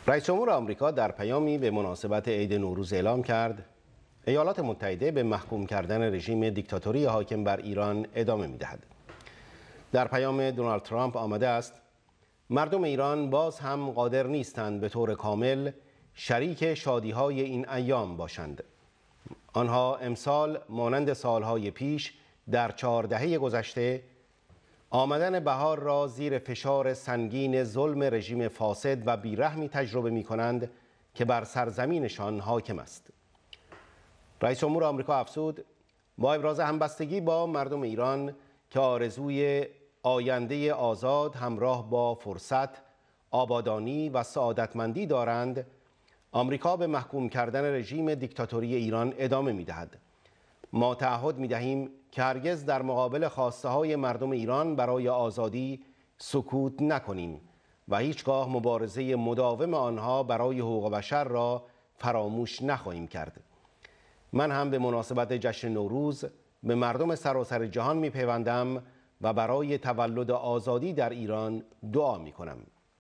رئیس جمهور آمریکا در پیامی به مناسبت عید نوروز اعلام کرد ایالات متحده به محکوم کردن رژیم دیکتاتوری حاکم بر ایران ادامه می‌دهد. در پیام دونالد ترامپ آمده است: مردم ایران باز هم قادر نیستند به طور کامل شریک شادی‌های این ایام باشند. آنها امسال مانند سالهای پیش در 4 دهه گذشته آمدن بهار را زیر فشار سنگین ظلم رژیم فاسد و بیرحمی تجربه می کنند که بر سرزمینشان حاکم است. رئیس جمهور آمریکا افزود: با ابراز همبستگی با مردم ایران که آرزوی آینده آزاد همراه با فرصت، آبادانی و سعادتمندی دارند، آمریکا به محکوم کردن رژیم دیکتاتوری ایران ادامه می دهد. ما تعهد می دهیم که هرگز در مقابل خواسته های مردم ایران برای آزادی سکوت نکنیم و هیچگاه مبارزه مداوم آنها برای حقوق بشر را فراموش نخواهیم کرد. من هم به مناسبت جشن نوروز به مردم سراسر جهان می پیوندم و برای تولد آزادی در ایران دعا می کنم.